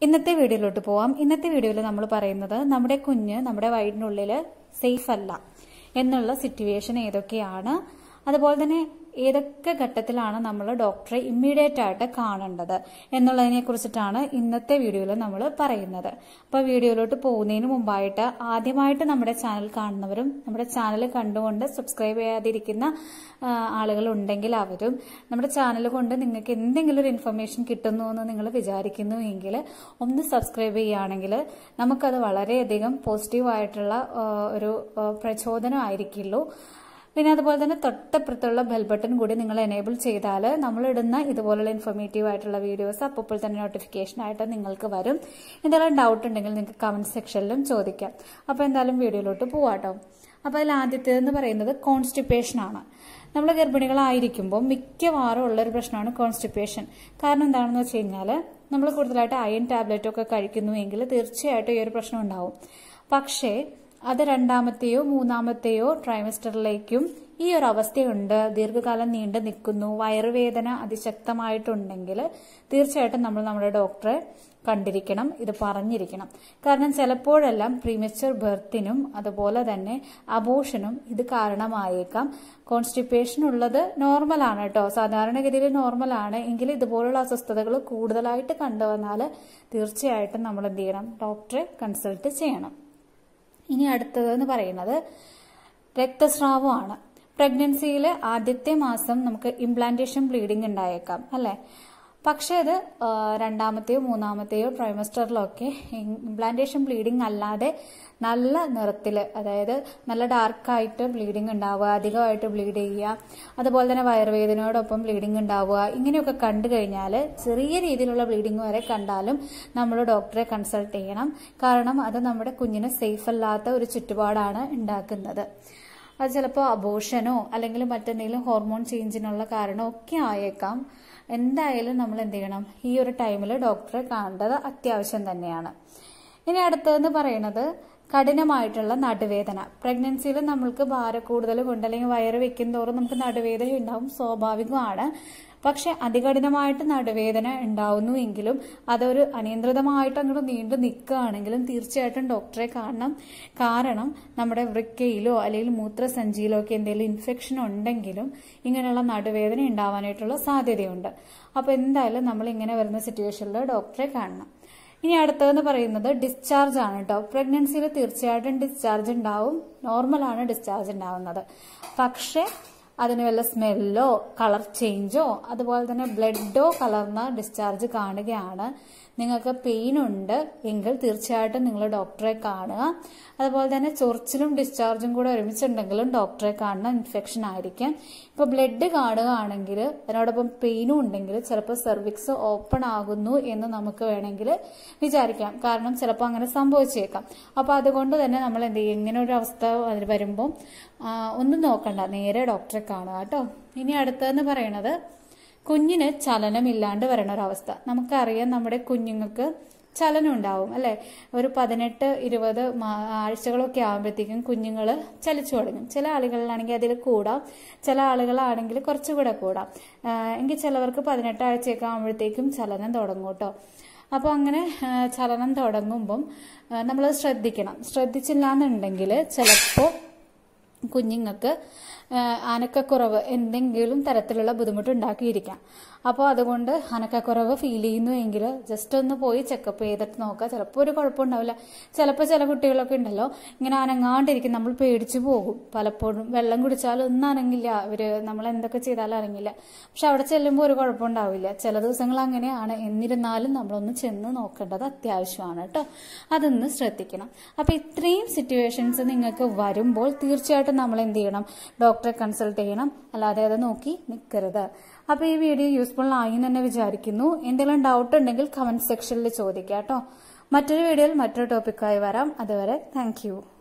ഇന്നത്തെ വീഡിയോയിലോട്ട് പോവാം. ഇന്നത്തെ വീഡിയോയിൽ നമ്മൾ പറയുന്നത് നമ്മുടെ കുഞ്ഞ് നമ്മുടെ വയറ്റിനുള്ളിൽ സേഫ് അല്ല എന്നുള്ള സിറ്റുവേഷൻ ഏതൊക്കെയാണ്, അതുപോലെ തന്നെ ഏതൊക്കെ ഘട്ടത്തിലാണ് നമ്മൾ ഡോക്ടറെ ഇമ്മീഡിയറ്റ് ആയിട്ട് കാണേണ്ടത് എന്നുള്ളതിനെ കുറിച്ചിട്ടാണ് ഇന്നത്തെ വീഡിയോയിൽ നമ്മൾ പറയുന്നത്. അപ്പോൾ വീഡിയോയിലോട്ട് പോകുന്നതിന് മുമ്പായിട്ട് ആദ്യമായിട്ട് നമ്മുടെ ചാനൽ കാണുന്നവരും നമ്മുടെ ചാനൽ കണ്ടുകൊണ്ട് സബ്സ്ക്രൈബ് ചെയ്യാതിരിക്കുന്ന ആളുകൾ ഉണ്ടെങ്കിൽ അവരും നമ്മുടെ ചാനൽ കൊണ്ട് നിങ്ങൾക്ക് എന്തെങ്കിലും ഒരു ഇൻഫർമേഷൻ കിട്ടുന്നു എന്ന് നിങ്ങൾ വിചാരിക്കുന്നുവെങ്കിൽ ഒന്ന് സബ്സ്ക്രൈബ് ചെയ്യുകയാണെങ്കിൽ നമുക്കത് വളരെയധികം പോസിറ്റീവായിട്ടുള്ള ഒരു പ്രചോദനമായിരിക്കുള്ളൂ. പിന്നെ അതുപോലെ തന്നെ തൊട്ടപ്പുറത്തുള്ള ബെൽ ബട്ടൺ കൂടി നിങ്ങൾ എനേബിൾ ചെയ്താൽ നമ്മളിടുന്ന ഇതുപോലുള്ള ഇൻഫോർമേറ്റീവ് ആയിട്ടുള്ള വീഡിയോസ് അപ്പോൾ തന്നെ നോട്ടിഫിക്കേഷൻ ആയിട്ട് നിങ്ങൾക്ക് വരും. എന്തെങ്കിലും ഡൗട്ട് ഉണ്ടെങ്കിൽ നിങ്ങൾക്ക് കമന്റ് സെക്ഷനിലും ചോദിക്കാം. അപ്പോൾ എന്തായാലും വീഡിയോയിലോട്ട് പോവാട്ടോ. അപ്പോൾ അതിൽ ആദ്യത്തേതെന്ന് പറയുന്നത് കോൺസ്റ്റിപ്പേഷൻ ആണ്. നമ്മൾ ഗർഭിണികളായിരിക്കുമ്പോൾ മിക്കവാറും ഉള്ളൊരു പ്രശ്നമാണ് കോൺസ്റ്റിപ്പേഷൻ. കാരണം എന്താണെന്ന് വെച്ച് കഴിഞ്ഞാൽ നമ്മൾ കൂടുതലായിട്ട് അയൺ ടാബ്ലറ്റ് ഒക്കെ കഴിക്കുന്നുവെങ്കിൽ തീർച്ചയായിട്ടും ഈ ഒരു പ്രശ്നം ഉണ്ടാവും. പക്ഷേ അത് രണ്ടാമത്തെയോ മൂന്നാമത്തെയോ ട്രൈമസ്റ്ററിലേക്കും ഈ ഒരു അവസ്ഥയുണ്ട്, ദീർഘകാലം നീണ്ടു നിൽക്കുന്നു, വയറുവേദന അതിശക്തമായിട്ടുണ്ടെങ്കിൽ തീർച്ചയായിട്ടും നമ്മൾ നമ്മുടെ ഡോക്ടറെ കണ്ടിരിക്കണം, ഇത് പറഞ്ഞിരിക്കണം. കാരണം ചിലപ്പോഴെല്ലാം പ്രീമച്വർ ബർത്തിനും അതുപോലെ തന്നെ അബോർഷനും ഇത് കാരണമായേക്കാം. കോൺസ്റ്റിപ്പേഷൻ ഉള്ളത് നോർമലാണ് കേട്ടോ, സാധാരണഗതിയിൽ നോർമലാണ്. എങ്കിൽ ഇതുപോലുള്ള അസ്വസ്ഥതകൾ കൂടുതലായിട്ട് കണ്ടുവന്നാൽ തീർച്ചയായിട്ടും നമ്മൾ എന്ത് ചെയ്യണം, ഡോക്ടറെ കൺസൾട്ട് ചെയ്യണം. ഇനി അടുത്തതെന്ന് പറയുന്നത് രക്തസ്രാവമാണ്. പ്രഗ്നൻസിയിൽ ആദ്യത്തെ മാസം നമുക്ക് ഇംപ്ലാന്റേഷൻ ബ്ലീഡിംഗ് ഉണ്ടായേക്കാം അല്ലെ. പക്ഷെ അത് രണ്ടാമത്തെയോ മൂന്നാമത്തെയോ ട്രൈമസ്റ്ററിലൊക്കെ ഇംപ്ലാന്റേഷൻ ബ്ലീഡിംഗ് അല്ലാതെ നല്ല നിറത്തിൽ, അതായത് നല്ല ഡാർക്കായിട്ട് ബ്ലീഡിംഗ് ഉണ്ടാവുക, അധികമായിട്ട് ബ്ലീഡ് ചെയ്യുക, അതുപോലെ തന്നെ വയറുവേദനയോടൊപ്പം ബ്ലീഡിംഗ് ഉണ്ടാവുക, ഇങ്ങനെയൊക്കെ കണ്ടു കഴിഞ്ഞാൽ ചെറിയ രീതിയിലുള്ള ബ്ലീഡിംഗ് വരെ കണ്ടാലും നമ്മൾ ഡോക്ടറെ കൺസൾട്ട് ചെയ്യണം. കാരണം അത് നമ്മുടെ കുഞ്ഞിന് സേഫ് അല്ലാത്ത ഒരു ചുറ്റുപാടാണ് ഉണ്ടാക്കുന്നത്. അത് ചിലപ്പോൾ അബോർഷനോ അല്ലെങ്കിൽ മറ്റെന്തെങ്കിലും ഹോർമോൺ ചേഞ്ചിനുള്ള കാരണമോ ഒക്കെ ആയേക്കാം. എന്തായാലും നമ്മൾ എന്ത് ചെയ്യണം, ഈ ഒരു ടൈമിൽ ഡോക്ടറെ കാണേണ്ടത് അത്യാവശ്യം തന്നെയാണ്. ഇനി അടുത്തതെന്ന് പറയുന്നത് കഠിനമായിട്ടുള്ള നടുവേദന. പ്രഗ്നൻസിയിൽ നമ്മൾക്ക് ഭാരം കൂടുതൽ കൊണ്ട് അല്ലെങ്കിൽ വയറ് വെക്കും തോറും നമുക്ക് നടുവേദന ഉണ്ടാവും, സ്വാഭാവികമാണ്. പക്ഷെ അതികഠിനമായിട്ട് നടുവേദന ഉണ്ടാവുന്നുവെങ്കിലും അതൊരു അനിയന്ത്രിതമായിട്ട് അങ്ങോട്ട് നീണ്ടു നിൽക്കുകയാണെങ്കിലും തീർച്ചയായിട്ടും ഡോക്ടറെ കാണണം. കാരണം നമ്മുടെ വൃക്കയിലോ അല്ലെങ്കിൽ മൂത്രസഞ്ചിയിലോ ഒക്കെ എന്തെങ്കിലും ഇൻഫെക്ഷൻ ഉണ്ടെങ്കിലും ഇങ്ങനെയുള്ള നടുവേദന ഉണ്ടാവാനായിട്ടുള്ള സാധ്യതയുണ്ട്. അപ്പോൾ എന്തായാലും നമ്മൾ ഇങ്ങനെ വരുന്ന സിറ്റുവേഷനിൽ ഡോക്ടറെ കാണണം. ഇനി അടുത്തതെന്ന് പറയുന്നത് ഡിസ്ചാർജ് ആണ് കേട്ടോ. പ്രഗ്നൻസിയിൽ തീർച്ചയായിട്ടും ഡിസ്ചാർജ് ഉണ്ടാവും, നോർമലാണ് ഡിസ്ചാർജ് ഉണ്ടാവുന്നത്. പക്ഷെ അതിന് വല്ല സ്മെല്ലോ കളർ ചേഞ്ചോ അതുപോലെ തന്നെ ബ്ലഡോ കലർന്ന ഡിസ്ചാർജ് കാണുകയാണ്, നിങ്ങൾക്ക് പെയിൻ ഉണ്ട് എങ്കിൽ തീർച്ചയായിട്ടും നിങ്ങൾ ഡോക്ടറെ കാണുക. അതുപോലെ തന്നെ ചൊറിച്ചിലും ഡിസ്ചാർജും കൂടെ ഒരുമിച്ചുണ്ടെങ്കിലും ഡോക്ടറെ കാണുന്ന ഇൻഫെക്ഷൻ ആയിരിക്കും. ഇപ്പോൾ ബ്ലഡ് കാണുകയാണെങ്കിൽ അതിനോടൊപ്പം പെയിനും ഉണ്ടെങ്കിൽ ചിലപ്പോൾ സെർവിക്സ് ഓപ്പൺ ആകുന്നു എന്ന് നമുക്ക് വേണമെങ്കിൽ വിചാരിക്കാം. കാരണം ചിലപ്പോൾ അങ്ങനെ സംഭവിച്ചേക്കാം. അപ്പോൾ അതുകൊണ്ട് തന്നെ നമ്മൾ എന്ത് ചെയ്യും, ഇങ്ങനെ ഒരു അവസ്ഥ അതിൽ വരുമ്പോൾ ഒന്നും നോക്കണ്ട, നേരെ ഡോക്ടറെ കാണുക കേട്ടോ. ഇനി അടുത്തതെന്ന് പറയുന്നത് കുഞ്ഞിന് ചലനമില്ലാണ്ട് വരണ ഒരവസ്ഥ. നമുക്കറിയാം നമ്മുടെ കുഞ്ഞുങ്ങൾക്ക് ചലനം ഉണ്ടാവും അല്ലെ. ഒരു 18-20 ആഴ്ചകളൊക്കെ ആകുമ്പോഴത്തേക്കും കുഞ്ഞുങ്ങൾ ചലിച്ചു തുടങ്ങും. ചില ആളുകളിലാണെങ്കിൽ അതിൽ കൂടാം, ചില ആളുകളാണെങ്കിൽ കുറച്ചുകൂടെ കൂടാം. എങ്കിൽ ചിലവർക്ക് 18 ആഴ്ചയൊക്കെ ആകുമ്പോഴത്തേക്കും ചലനം തുടങ്ങും കേട്ടോ. അപ്പോൾ അങ്ങനെ ചലനം തുടങ്ങുമ്പം നമ്മളത് ശ്രദ്ധിക്കണം. ശ്രദ്ധിച്ചില്ല എന്നുണ്ടെങ്കിൽ ചിലപ്പോൾ കുഞ്ഞുങ്ങൾക്ക് അനക്കക്കുറവ് എന്തെങ്കിലും തരത്തിലുള്ള ബുദ്ധിമുട്ടുണ്ടാക്കിയിരിക്കാം. അപ്പോൾ അതുകൊണ്ട് അനക്കക്കുറവ് ഫീൽ ചെയ്യുന്നുവെങ്കിൽ ജസ്റ്റ് ഒന്ന് പോയി ചെക്കപ്പ് ചെയ്തിട്ട് നോക്കുക. ചിലപ്പോൾ ഒരു കുഴപ്പമുണ്ടാവില്ല. ചിലപ്പോൾ ചില കുട്ടികളൊക്കെ ഉണ്ടല്ലോ ഇങ്ങനെ അനങ്ങാണ്ടിരിക്കും, നമ്മൾ പേടിച്ചു പോകും. പലപ്പോഴും വെള്ളം കുടിച്ചാലും ഒന്നും അനങ്ങില്ല, നമ്മൾ എന്തൊക്കെ ചെയ്താലും അനങ്ങില്ല. പക്ഷെ അവിടെ ചെല്ലുമ്പോൾ ഒരു കുഴപ്പമുണ്ടാവില്ല. ചില ദിവസങ്ങൾ അങ്ങനെയാണ്. എന്നിരുന്നാലും നമ്മളൊന്ന് ചെന്ന് നോക്കേണ്ടത് അത്യാവശ്യമാണ് കേട്ടോ. അതൊന്ന് ശ്രദ്ധിക്കണം. അപ്പോൾ ഇത്രയും സിറ്റുവേഷൻസ് നിങ്ങൾക്ക് വരുമ്പോൾ തീർച്ചയായിട്ടും നമ്മൾ എന്ത് ചെയ്യണം, ഡോക്ടറെ കൺസൾട്ട് ചെയ്യണം. അല്ലാതെ അത് നോക്കി നിൽക്കരുത്. അപ്പോൾ ഈ വീഡിയോ യൂസ്ഫുൾ ആയി എന്ന് തന്നെ വിചാരിക്കുന്നു. എന്തെങ്കിലും ഡൗട്ട് ഉണ്ടെങ്കിൽ കമന്റ് സെക്ഷനിൽ ചോദിക്കാം കേട്ടോ. മറ്റൊരു വീഡിയോയിൽ മറ്റൊരു ടോപ്പിക്കായി വരാം. അതുവരെ താങ്ക് യു.